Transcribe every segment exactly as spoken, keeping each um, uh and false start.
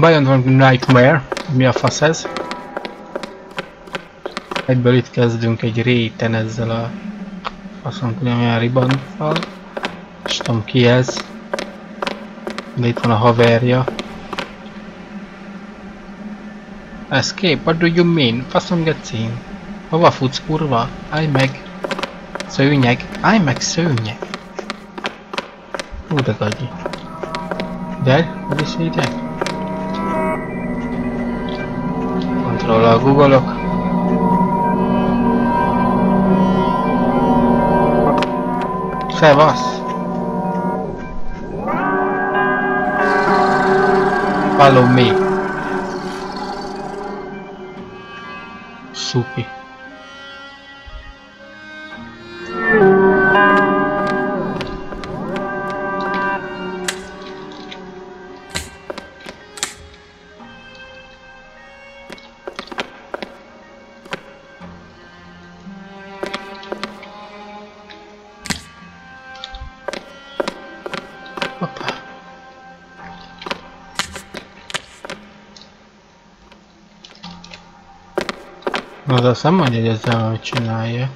Beyond Nightmare. Mi a fasz ez? Egyből itt kezdünk egy réten ezzel a faszom tudja milyen ribanfal. És tudom ki ez. De itt van a haverja. Escape, what do you mean? Faszom gecén. Hova futsz kurva? Állj meg. Szőnyeg. Állj meg szőnyeg. Hú de gagyi. Gyere, hogy is hívják? Kontrollal googolok. Szevasz! Follow me. Szupi. Az azt nem mondja, hogy ezzel valamit csinálja.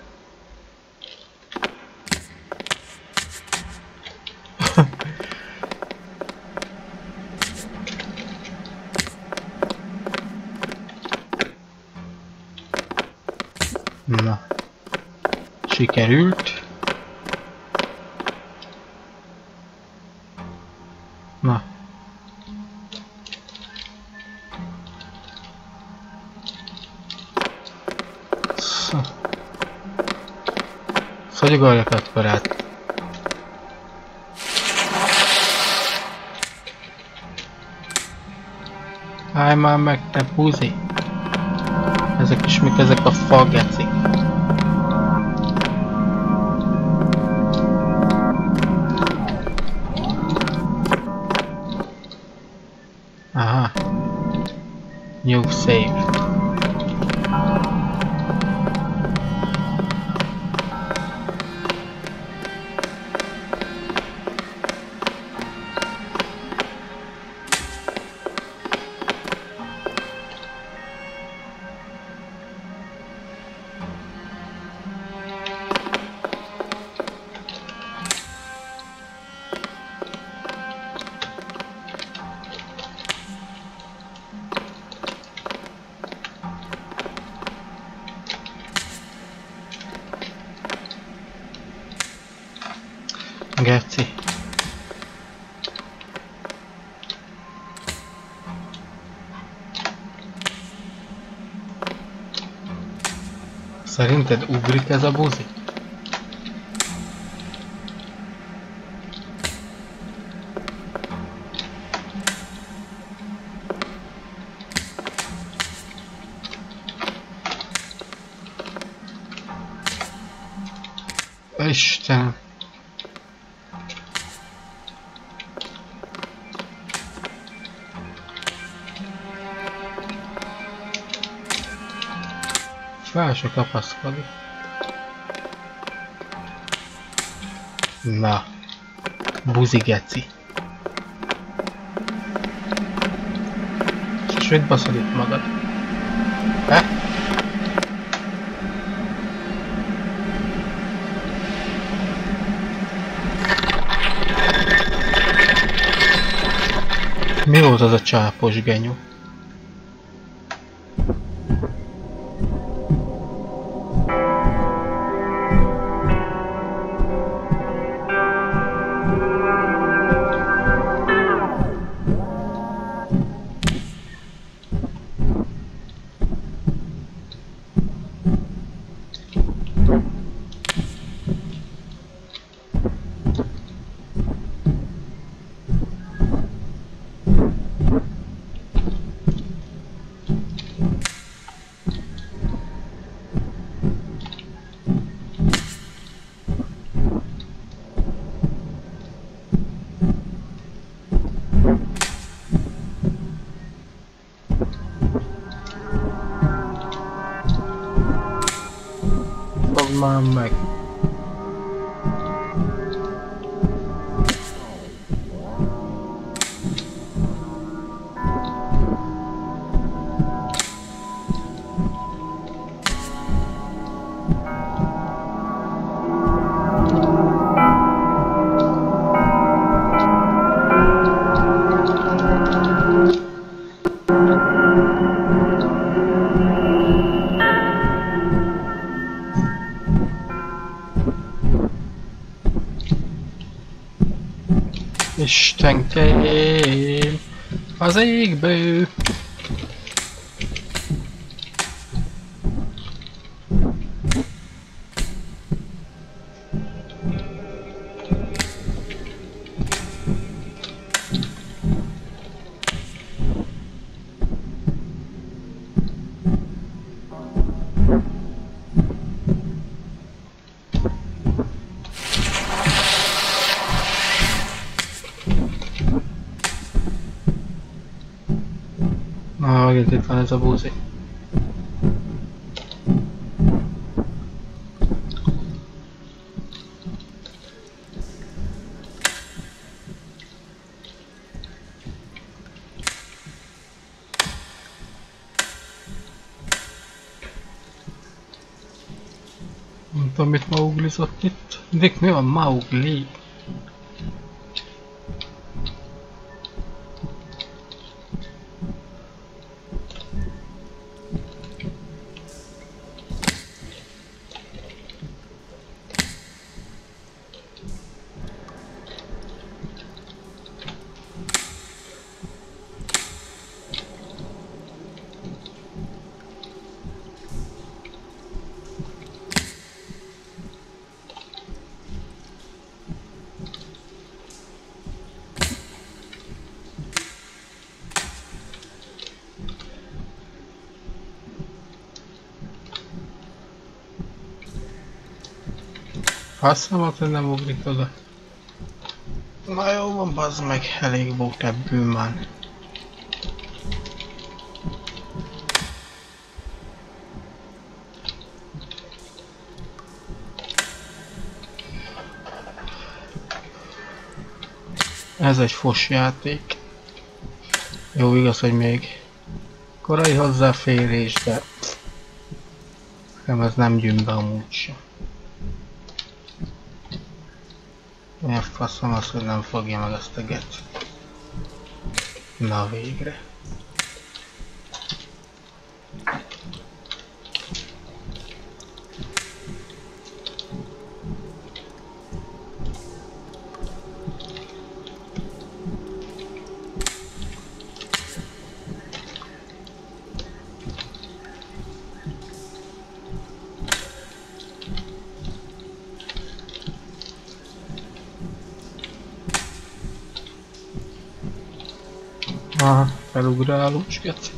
Na. Sikerült. Na. Hogy ugorjak akkor át? Állj már meg, te buzi! Ezek is mik ezek a fagecik? Aha. New save. Geci. Szerinted ugrik ez a buzi? Istenem. Fel se kapaszkodik. Na. Buzi geci. És mit baszod itt magad? He? Mi volt az a csápos genyó? Már meg. Istenkém, az égből. Na, megint itt van ez a búzi. Nem tudom, mit mauglizott itt. Dick, mi van Maugli? Faszom, hogy nem ugrik oda. Na jó van, bazd meg, elég volt ebből már. Ez egy fos játék. Jó, igaz, hogy még korai hozzáférés, de nekem ez nem gyűn be amúgy sem. Milyen faszom az, hogy nem fogja meg ezt a gecit. Na végre. Aha, felugrálós geci.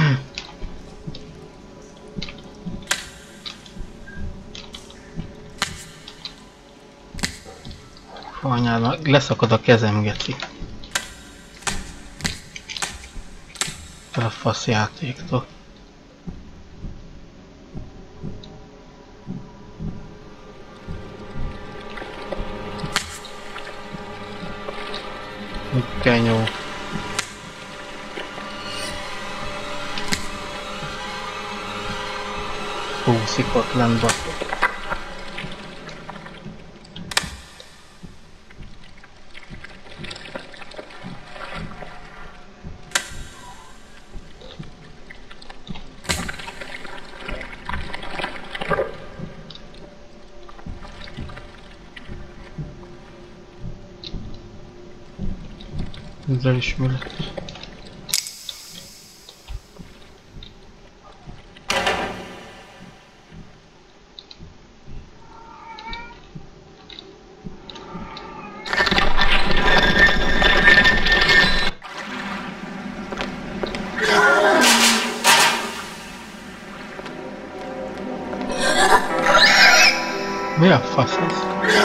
Anyád, leszakad a kezem, geci. A fasz játéktól. Kenyó. Hú, szikatlan batok. Ezzel is mi lett? Mi a fasz ez?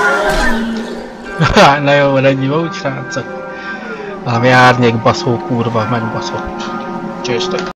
Na jó, van ennyi volt, srácok. Valami árnyék baszó kurva megbaszott. Csőztök.